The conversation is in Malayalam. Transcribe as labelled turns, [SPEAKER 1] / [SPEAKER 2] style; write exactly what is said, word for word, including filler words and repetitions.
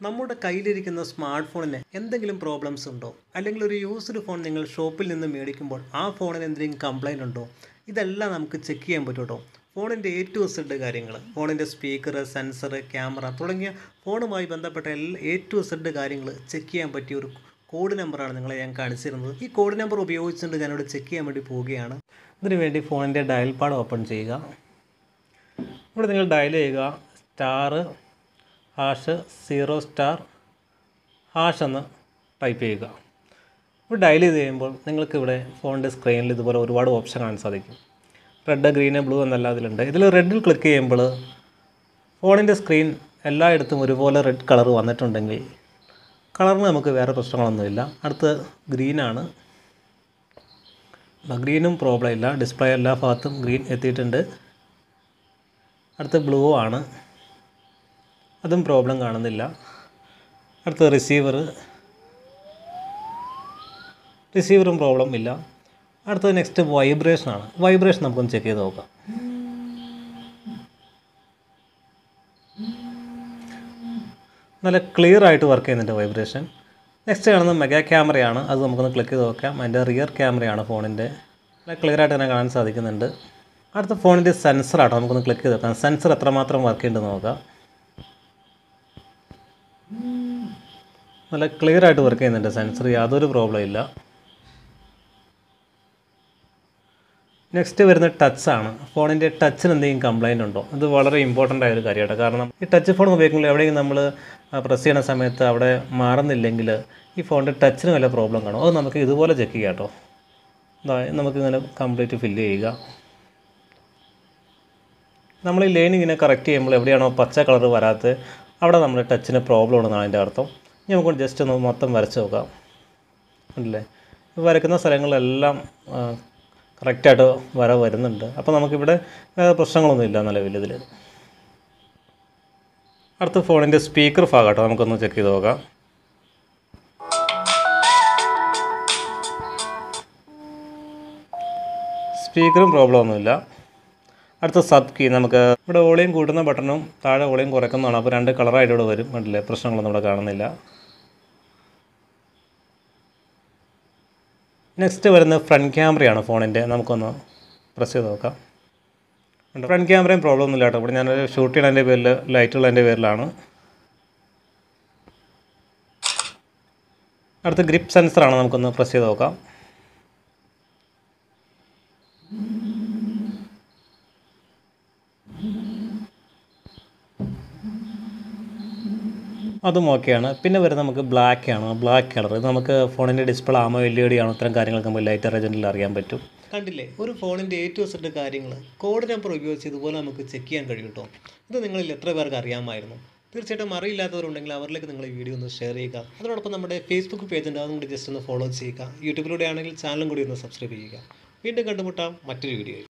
[SPEAKER 1] നമ്മുടെ കയ്യിലിരിക്കുന്ന സ്മാർട്ട് ഫോണിന് എന്തെങ്കിലും പ്രോബ്ലംസ് ഉണ്ടോ? അല്ലെങ്കിൽ ഒരു യൂസ്ഡ് ഫോൺ നിങ്ങൾ ഷോപ്പിൽ നിന്ന് മേടിക്കുമ്പോൾ ആ ഫോണിന് എന്തെങ്കിലും കംപ്ലൈൻറ്റ് ഉണ്ടോ? ഇതെല്ലാം നമുക്ക് ചെക്ക് ചെയ്യാൻ പറ്റും കേട്ടോ. ഫോണിൻ്റെ എ ടു സെഡ് കാര്യങ്ങൾ, ഫോണിൻ്റെ സ്പീക്കർ, സെൻസർ, ക്യാമറ തുടങ്ങിയ ഫോണുമായി ബന്ധപ്പെട്ട എല്ലാ എ ടു സെഡ് കാര്യങ്ങൾ ചെക്ക് ചെയ്യാൻ പറ്റിയ ഒരു കോഡ് നമ്പറാണ് നിങ്ങളെ ഞാൻ കാണിച്ചിരുന്നത്. ഈ കോഡ് നമ്പർ ഉപയോഗിച്ചുകൊണ്ട് ഞാനിവിടെ ചെക്ക് ചെയ്യാൻ വേണ്ടി പോവുകയാണ്. ഇതിനു വേണ്ടി ഫോണിൻ്റെ ഡയൽ പാഡ് ഓപ്പൺ ചെയ്യുക. ഇവിടെ നിങ്ങൾ ഡയൽ ചെയ്യുക star hash zero star hash എന്ന് ടൈപ്പ് ചെയ്യുക. ഇവിടെ ഡയൽ ചെയ്ത് കഴിയുമ്പോൾ നിങ്ങൾക്ക് ഇവിടെ ഫോണിൻ്റെ സ്ക്രീനിൽ ഇതുപോലെ ഒരുപാട് ഓപ്ഷൻ കാണാൻ സാധിക്കും. റെഡ്, ഗ്രീന്, ബ്ലൂ എന്നല്ല അതിലുണ്ട്. ഇതിൽ റെഡിൽ ക്ലിക്ക് ചെയ്യുമ്പോൾ ഫോണിൻ്റെ സ്ക്രീൻ എല്ലായിടത്തും ഒരുപോലെ റെഡ് കളർ വന്നിട്ടുണ്ടെങ്കിൽ കളറിന് നമുക്ക് വേറെ പ്രശ്നങ്ങളൊന്നുമില്ല. അടുത്ത് ഗ്രീനാണ്. ഗ്രീനും പ്രോബ്ലം ഇല്ല, ഡിസ്പ്ലേ എല്ലാ ഭാഗത്തും ഗ്രീൻ എത്തിയിട്ടുണ്ട്. അടുത്ത് ബ്ലൂ ആണ്, അതും പ്രോബ്ലം കാണുന്നില്ല. അടുത്ത റിസീവർ, റിസീവറും പ്രോബ്ലം ഇല്ല. അടുത്തത് നെക്സ്റ്റ് വൈബ്രേഷനാണ്. വൈബ്രേഷൻ നമുക്കൊന്ന് ചെക്ക് ചെയ്ത് നോക്കാം. നല്ല ക്ലിയർ ആയിട്ട് വർക്ക് ചെയ്യുന്നുണ്ട് വൈബ്രേഷൻ. നെക്സ്റ്റ് കാണുന്നത് മെഗാ ക്യാമറയാണ്. അത് നമുക്കൊന്ന് ക്ലിക്ക് ചെയ്ത് നോക്കാം. അതിൻ്റെ റിയർ ക്യാമറയാണ് ഫോണിൻ്റെ. നല്ല ക്ലിയർ ആയിട്ട് തന്നെ കാണാൻ സാധിക്കുന്നുണ്ട്. അടുത്ത ഫോണിൻ്റെ സെൻസറാട്ടോ, നമുക്കൊന്ന് ക്ലിക്ക് ചെയ്ത് നോക്കാം. സെൻസർ എത്രമാത്രം വർക്ക് ചെയ്യുന്നുണ്ടെന്ന് നോക്കാം. നല്ല ക്ലിയർ ആയിട്ട് വർക്ക് ചെയ്യുന്നുണ്ട് സെൻസർ, യാതൊരു പ്രോബ്ലം ഇല്ല. നെക്സ്റ്റ് വരുന്ന ടച്ചാണ്. ഫോണിൻ്റെ ടച്ചിന് എന്തെങ്കിലും കംപ്ലൈൻറ്റ് ഉണ്ടോ? ഇത് വളരെ ഇമ്പോർട്ടൻ്റ് ആയൊരു കാര്യമാണ്. കാരണം ഈ ടച്ച് ഫോൺ ഉപയോഗിക്കുമ്പോൾ എവിടെയെങ്കിലും നമ്മൾ പ്രസ് ചെയ്യുന്ന സമയത്ത് അവിടെ മാറുന്നില്ലെങ്കിൽ ഈ ഫോണിൻ്റെ ടച്ചിന് വല്ല പ്രോബ്ലം കാണും. അത് നമുക്ക് ഇതുപോലെ ചെക്ക് ചെയ്യാം കേട്ടോ. നമുക്കിങ്ങനെ കംപ്ലീറ്റ് ഫില്ല് ചെയ്യുക. നമ്മൾ ഈ ലൈൻ ഇങ്ങനെ കറക്റ്റ് ചെയ്യുമ്പോൾ എവിടെയാണോ പച്ച കളർ വരാത്തത് അവിടെ നമ്മുടെ ടച്ചിന് പ്രോബ്ലം ഉണ്ടെന്നാണ് അതിൻ്റെ അർത്ഥം. ഇനി നമുക്ക് ജസ്റ്റ് ഒന്ന് മൊത്തം വരച്ച് നോക്കാം. ഉണ്ടല്ലേ, വരയ്ക്കുന്ന സ്ഥലങ്ങളിലെല്ലാം കറക്റ്റായിട്ട് വര വരുന്നുണ്ട്. അപ്പോൾ നമുക്കിവിടെ വേറെ പ്രശ്നങ്ങളൊന്നുമില്ല നിലവിൽ ഇതിൽ. അടുത്ത ഫോണിൻ്റെ സ്പീക്കർ ഭാഗമാട്ടോ, നമുക്കൊന്ന് ചെക്ക് ചെയ്ത് നോക്കാം. സ്പീക്കറും പ്രോബ്ലം ഒന്നുമില്ല. അടുത്ത സബ് കീ, നമുക്ക് ഇവിടെ വോളിയം കൂട്ടുന്ന ബട്ടണും താഴെ വോളിയം കുറയ്ക്കുന്നതാണ്. അപ്പോൾ രണ്ട് കളറായിട്ട് ഇവിടെ വരും. കണ്ടില്ലേ, പ്രശ്നങ്ങളൊന്നും ഇവിടെ കാണുന്നില്ല. നെക്സ്റ്റ് വരുന്നത് ഫ്രണ്ട് ക്യാമറയാണ് ഫോണിൻ്റെ. നമുക്കൊന്ന് പ്രസ് ചെയ്ത് നോക്കാം. ഫ്രണ്ട് ക്യാമറയും പ്രോബ്ലം ഒന്നുമില്ല കേട്ടോ. ഇവിടെ ഞാനൊരു ഷൂട്ട് ചെയ്യണതിൻ്റെ പേരിൽ, ലൈറ്റുള്ളതിൻ്റെ പേരിലാണ്. അടുത്ത ഗ്രിപ്പ് സെൻസറാണ്, നമുക്കൊന്ന് പ്രസ് ചെയ്ത് നോക്കാം. അതും ഓക്കെയാണ്. പിന്നെ വരുന്നത് നമുക്ക് ബ്ലാക്ക് ആണ്. ബ്ലാക്ക് കളർ ഇത് നമുക്ക് ഫോണിൻ്റെ display AMOLED ആണോ, ഇത്തരം കാര്യങ്ങളൊക്കെ നമുക്ക് ലൈറ്റർ ഏജൻറ്റിൽ അറിയാൻ പറ്റും. കണ്ടില്ലേ, ഒരു ഫോണിൻ്റെ എ ടു സെഡ് കാര്യങ്ങൾ കോഡ് നമ്പർ ഉപയോഗിച്ച് ഇതുപോലെ നമുക്ക് ചെക്ക് ചെയ്യാൻ കഴിയും കേട്ടോ. ഇത് നിങ്ങളിൽ എത്ര പേർക്ക് അറിയാമായിരുന്നു? തീർച്ചയായിട്ടും അറിയില്ലാത്തവരുണ്ടെങ്കിൽ അവരിലേക്ക് നിങ്ങൾ ഈ വീഡിയോ ഒന്ന് ഷെയർ ചെയ്യുക. അതോടൊപ്പം നമ്മുടെ ഫേസ്ബുക്ക് പേജ് ഉണ്ട്, അതും കൂടി ജസ്റ്റ് ഒന്ന് ഫോളോ ചെയ്യുക. യൂട്യൂബിലൂടെ ആണെങ്കിൽ ചാനലും കൂടി ഒന്ന് സബ്സ്ക്രൈബ് ചെയ്യുക. വീണ്ടും കണ്ടുമുട്ടാം മറ്റൊരു വീഡിയോയിൽ.